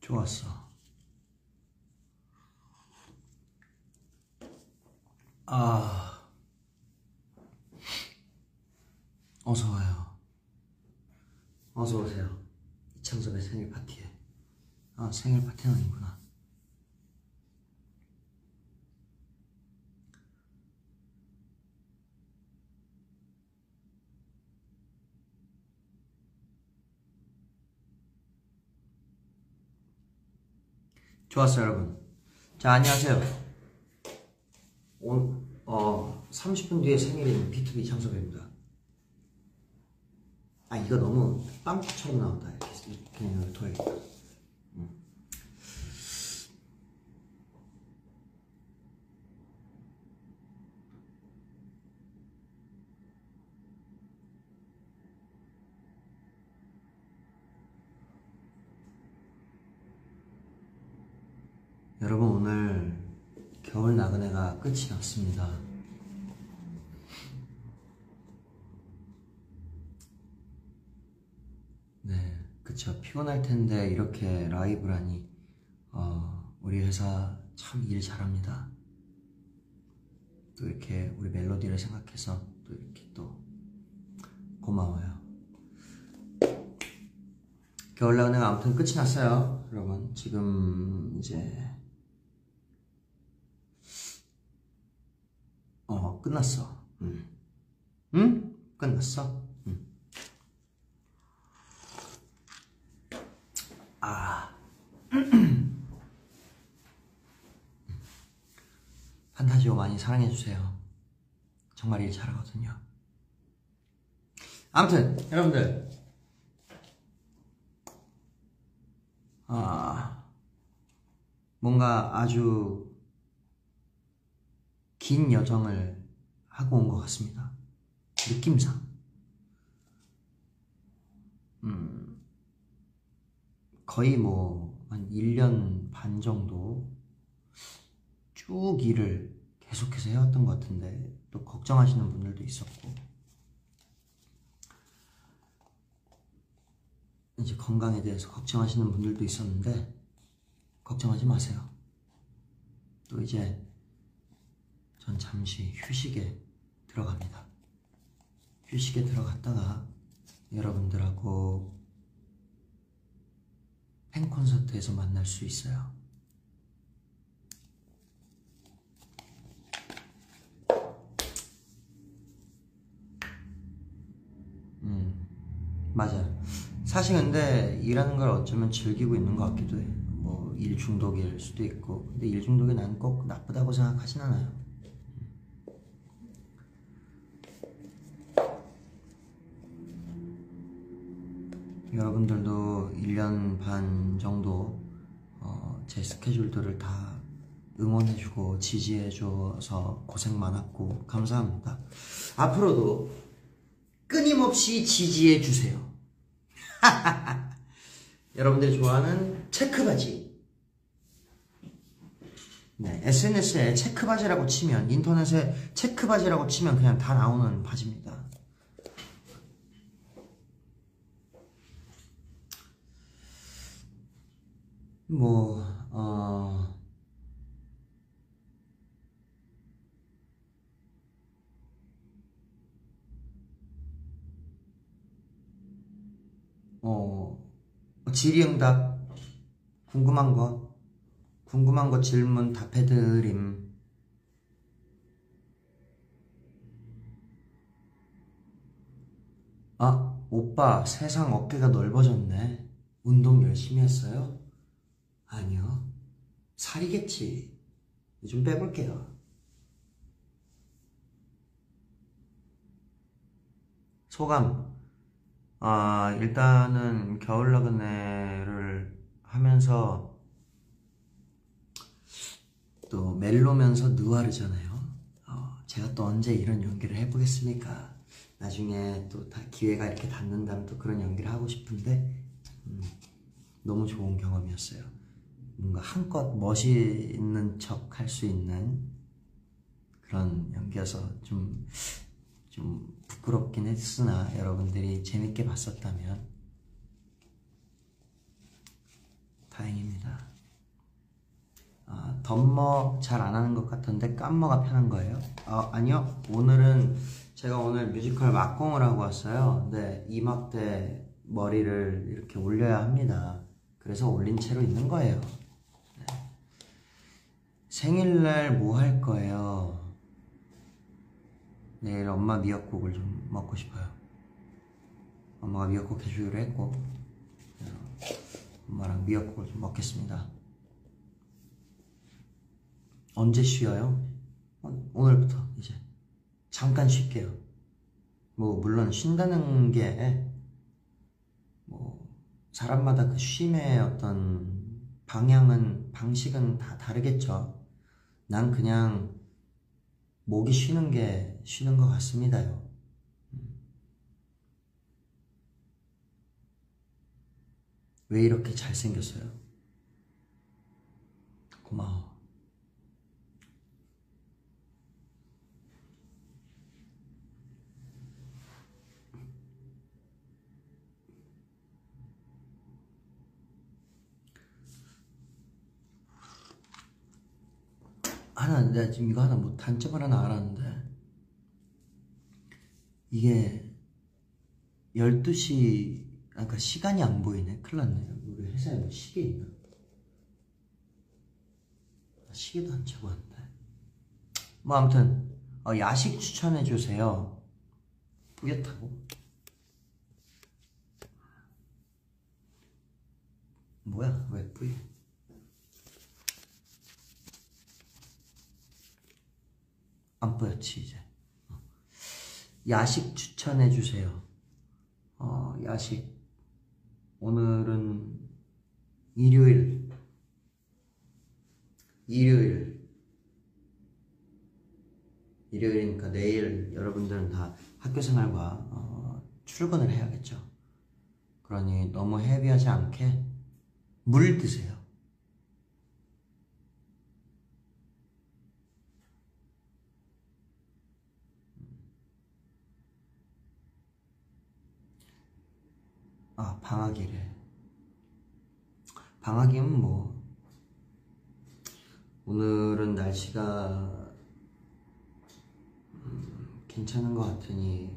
좋았어. 어서와요. 어서오세요. 이창섭의 생일 파티에. 생일 파티는 아니구나. 좋았어요, 여러분. 자, 안녕하세요. 30분 뒤에 생일인 B2B 창섭입니다. 이거 너무 빵꾸처럼 나온다. 이렇게 그냥 둬야겠다. 여러분, 오늘 겨울 나그네가 끝이 났습니다. 네, 그쵸. 피곤할 텐데 이렇게 라이브라니. 우리 회사 참 일 잘합니다. 또 이렇게 우리 멜로디를 생각해서 또 이렇게 또 고마워요. 겨울 나그네가 아무튼 끝이 났어요. 여러분, 지금 이제 끝났어. 응? 끝났어? 판타지오 많이 사랑해주세요. 정말 일 잘하거든요. 아무튼 여러분들, 뭔가 아주 긴 여정을 하고 온 것 같습니다. 느낌상. 거의 한 1년 반 정도 쭉 일을 계속해서 해왔던 것 같은데, 또 걱정하시는 분들도 있었고, 이제 건강에 대해서 걱정하시는 분들도 있었는데, 걱정하지 마세요. 또 이제 전 잠시 휴식에 들어갑니다. 휴식에 들어갔다가 여러분들하고 팬콘서트에서 만날 수 있어요. 맞아요. 사실 근데 일하는 걸 어쩌면 즐기고 있는 것 같기도 해. 일 중독일 수도 있고. 근데 일 중독이 난 꼭 나쁘다고 생각하진 않아요. 여러분들도 1년 반 정도 제 스케줄들을 다 응원해주고 지지해줘서 고생 많았고 감사합니다. 앞으로도 끊임없이 지지해주세요. 여러분들이 좋아하는 체크바지. 네, SNS에 체크바지라고 치면, 인터넷에 체크바지라고 치면 그냥 다 나오는 바지입니다. 질의응답, 궁금한 거 질문 답해드림. 오빠 세상 어깨가 넓어졌네. 운동 열심히 했어요? 아니요, 살이겠지. 좀 빼볼게요. 소감. 일단은 겨울 나그네를 하면서 또 멜로면서 느와르잖아요. 제가 또 언제 이런 연기를 해보겠습니까? 나중에 또 다 기회가 이렇게 닿는다면 또 그런 연기를 하고 싶은데, 너무 좋은 경험이었어요. 뭔가 한껏 멋있는 척 할 수 있는 그런 연기여서 좀 부끄럽긴 했으나 여러분들이 재밌게 봤었다면 다행입니다. 덤머 잘 안 하는 것 같던데 깜머가 편한 거예요? 아니요. 제가 오늘 뮤지컬 막공을 하고 왔어요. 근데 이막대 머리를 이렇게 올려야 합니다. 그래서 올린 채로 있는 거예요. 네. 생일날 뭐 할 거예요? 내일 엄마 미역국을 좀 먹고 싶어요. 엄마가 미역국 해주기로 했고 엄마랑 미역국을 좀 먹겠습니다. 언제 쉬어요? 오늘부터 이제 잠깐 쉴게요. 뭐 물론 쉰다는 게 뭐 사람마다 그 쉼의 어떤 방식은 다 다르겠죠. 난 그냥 목이 쉬는 게 쉬는 것 같습니다요. 왜 이렇게 잘생겼어요? 고마워. 내가 지금 이거 하나 뭐 단점을 하나 알았는데 이게 12시 그러니까 시간이 안 보이네. 큰일 났네. 우리 회사에 뭐 시계 있나? 시계도 안 차고 왔는데 뭐 아무튼 야식 추천해주세요. 뿌옇다고? 뭐야? 왜 뿌옇? 안 뿌옇지 이제. 야식 추천해주세요. 야식 오늘은 일요일이니까 내일 여러분들은 다 학교생활과 출근을 해야겠죠. 그러니 너무 헤비하지 않게 물 드세요. 방학이래. 방학이면 뭐 오늘은 날씨가 괜찮은 것 같으니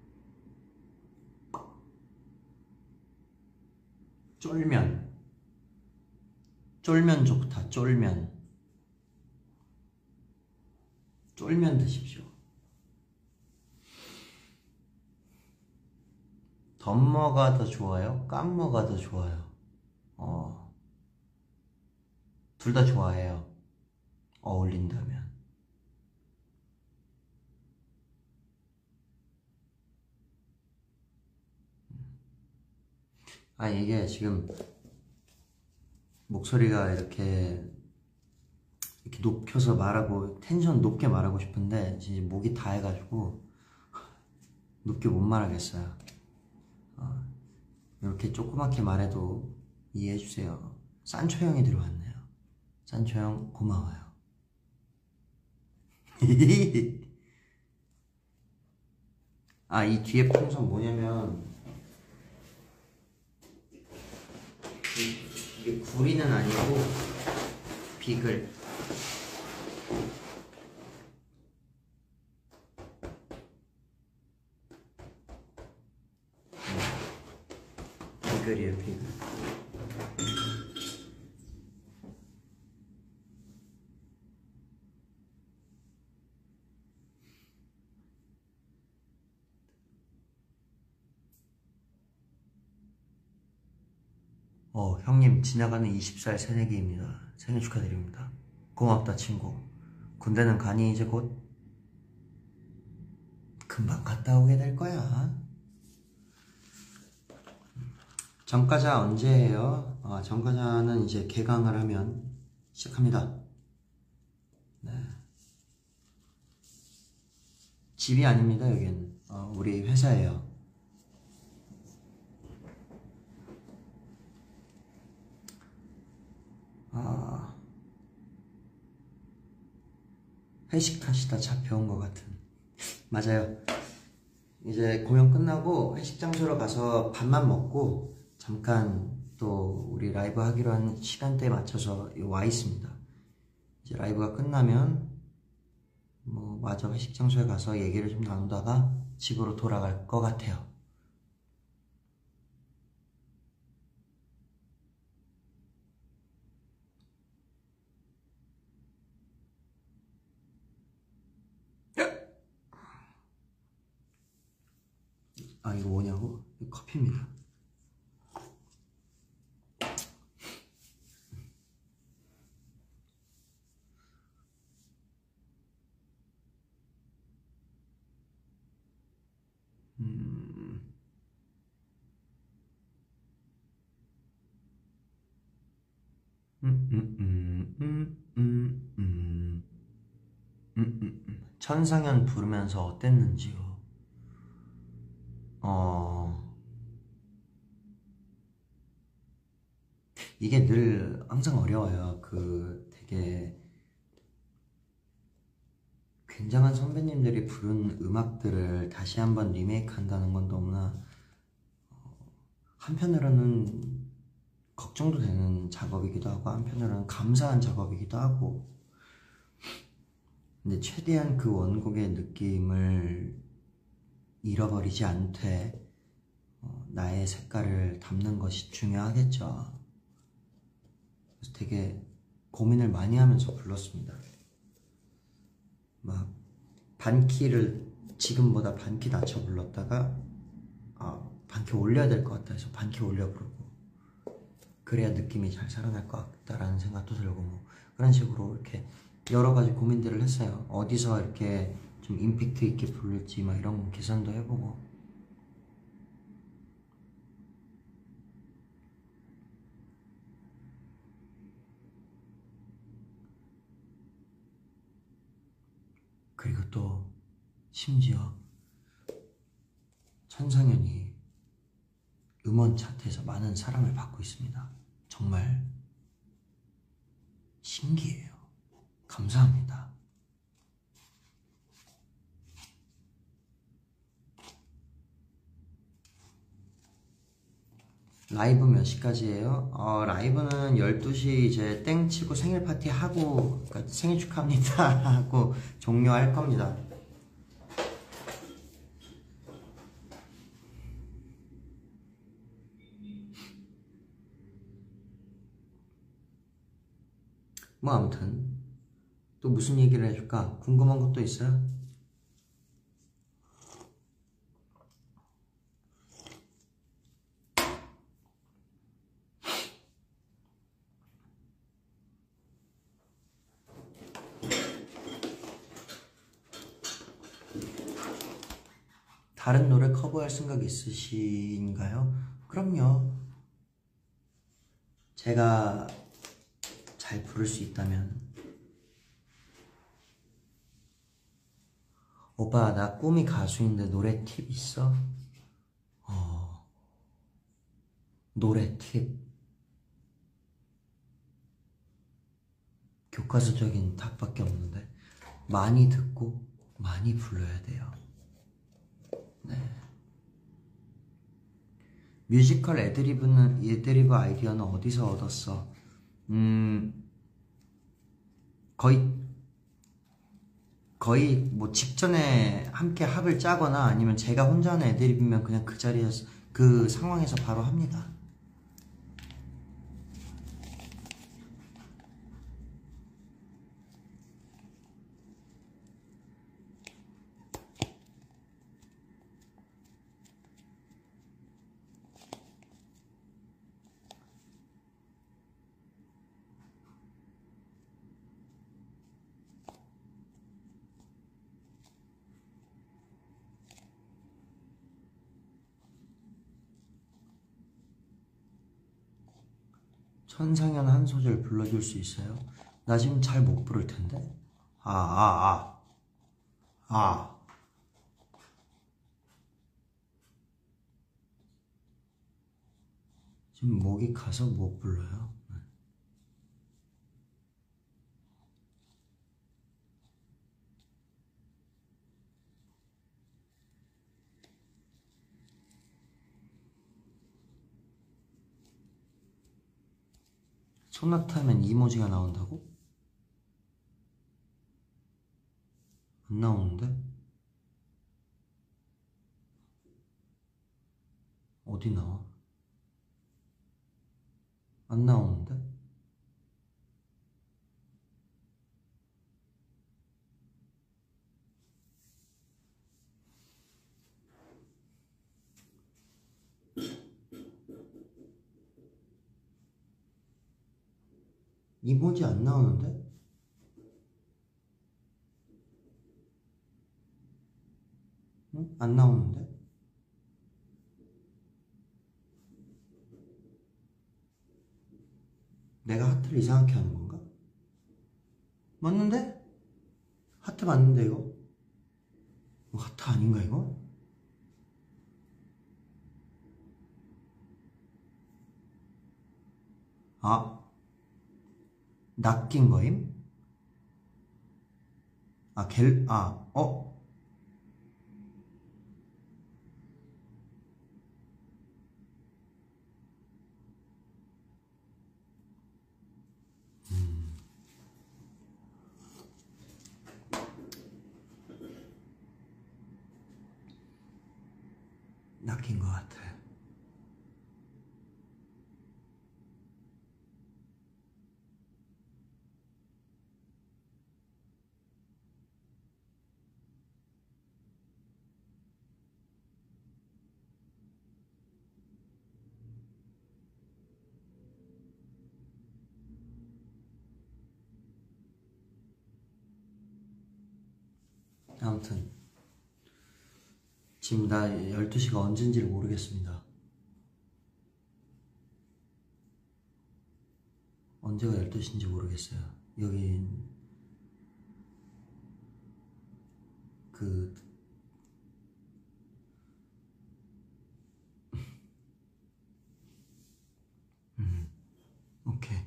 쫄면 좋다. 쫄면 드십시오. 덤머가 더 좋아요? 깜머가 더 좋아요? 둘 다 좋아해요. 어울린다면. 이게 지금 목소리가 이렇게 높여서 말하고 텐션 높게 말하고 싶은데 진짜 목이 다 해가지고 높게 못 말하겠어요. 이렇게 조그맣게 말해도 이해해주세요. 산초 형이 들어왔네요. 산초 형 고마워요. 이 뒤에 풍선 뭐냐면 이게 구리는 아니고 비글. 비글이에요, 비글. 형님 지나가는 20살 새내기입니다. 생일 축하드립니다. 고맙다 친구. 군대는 가니 이제 곧 금방 갔다 오게 될 거야. 전과자 언제 해요? 전과자는 이제 개강을 하면 시작합니다. 네. 집이 아닙니다. 여긴 우리 회사예요. 회식하시다 잡혀온 것 같은. 맞아요. 이제 공연 끝나고 회식 장소로 가서 밥만 먹고 잠깐 또 우리 라이브 하기로 한 시간대에 맞춰서 와 있습니다. 이제 라이브가 끝나면 뭐 마저 회식 장소에 가서 얘기를 좀 나누다가 집으로 돌아갈 것 같아요. 아, 이거 뭐냐고? 이거 커피입니다. 천상현 부르면서 어땠는지요? 이게 늘 항상 어려워요. 되게 굉장한 선배님들이 부른 음악들을 다시 한번 리메이크 한다는 건 너무나 한편으로는 걱정도 되는 작업이기도 하고 한편으로는 감사한 작업이기도 하고, 근데 최대한 그 원곡의 느낌을 잃어버리지 않되 나의 색깔을 담는 것이 중요하겠죠. 그래서 되게 고민을 많이 하면서 불렀습니다. 막 반키를 지금보다 반키 낮춰 불렀다가 반키 올려야 될 것 같다 해서 반키 올려 부르고, 그래야 느낌이 잘 살아날 것 같다라는 생각도 들고, 뭐 그런 식으로 이렇게 여러 가지 고민들을 했어요. 어디서 이렇게 좀 임팩트 있게 부를지 막 이런 계산도 해보고. 그리고 또 심지어 천상현이 음원 차트에서 많은 사랑을 받고 있습니다. 정말 신기해요. 감사합니다. 라이브 몇 시까지예요? 라이브는 12시 이제 땡 치고 생일 파티 하고, 그러니까 생일 축하합니다 하고 종료할 겁니다. 뭐 아무튼 또 무슨 얘기를 해줄까? 궁금한 것도 있어요? 다른 노래 커버할 생각 있으신가요? 그럼요. 제가 잘 부를 수 있다면. 오빠, 나 꿈이 가수인데 노래 팁 있어? 노래 팁. 교과서적인 답밖에 없는데, 많이 듣고 많이 불러야 돼요. 네. 뮤지컬 애드리브 아이디어는 어디서 얻었어? 거의 뭐 직전에 함께 합을 짜거나 아니면 제가 혼자 하는 애드리브면 그냥 그 자리에서 그 상황에서 바로 합니다. 천상현 한 소절 불러줄 수 있어요? 나 지금 잘 못 부를 텐데. 지금 목이 가서 못 불러요. 소나타 하면 이모지가 나온다고? 안 나오는데? 어디 나와? 안 나오는데? 이모지 안 나오는데? 응? 안 나오는데? 내가 하트를 이상하게 하는 건가? 맞는데? 하트 맞는데 이거? 하트 아닌가 이거? 아, 낚인 거임? 어? 낚인 것 같아. 아무튼 지금 나 12시가 언젠지를 모르겠습니다. 언제가 12시인지 모르겠어요. 여기 그 오케이.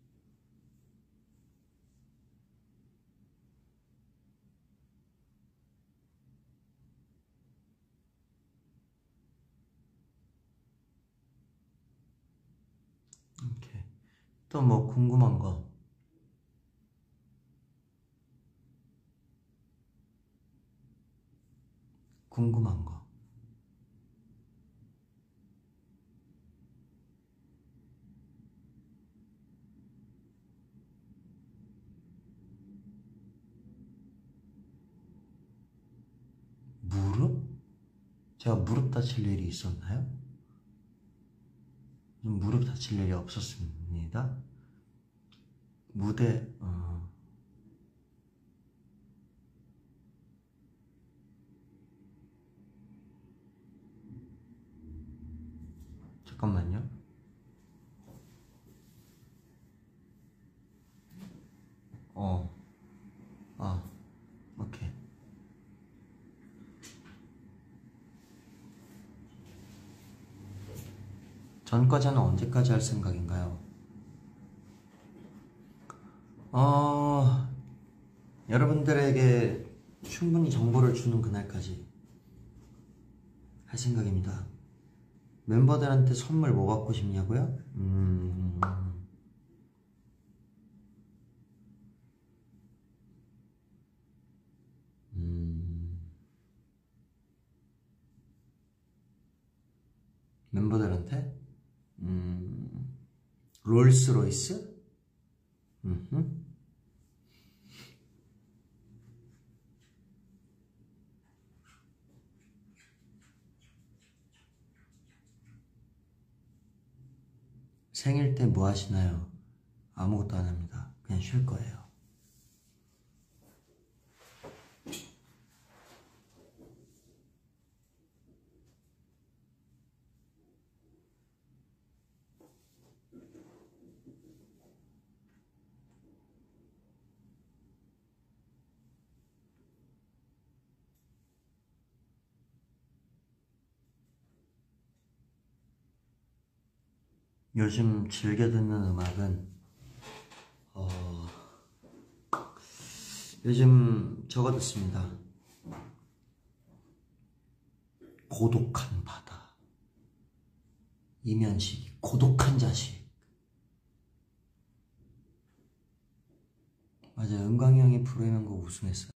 오케이. 또 뭐 궁금한 거? 궁금한 거. 무릎? 제가 무릎 다칠 일이 있었나요? 무릎 다칠 일이 없었습니다. 무대, 잠깐만요. 오케이. 전과자는 언제까지 할 생각인가요? 여러분들에게 충분히 정보를 주는 그날까지 할 생각입니다. 멤버들한테 선물 뭐 받고 싶냐고요? 멤버들한테? 롤스로이스? 생일 때 뭐 하시나요? 아무것도 안 합니다. 그냥 쉴 거예요. 요즘 즐겨 듣는 음악은 요즘 저거 듣습니다. 고독한 바다. 이면식 고독한 자식. 맞아요. 은광이 형이 프로의 명곡 우승했어요.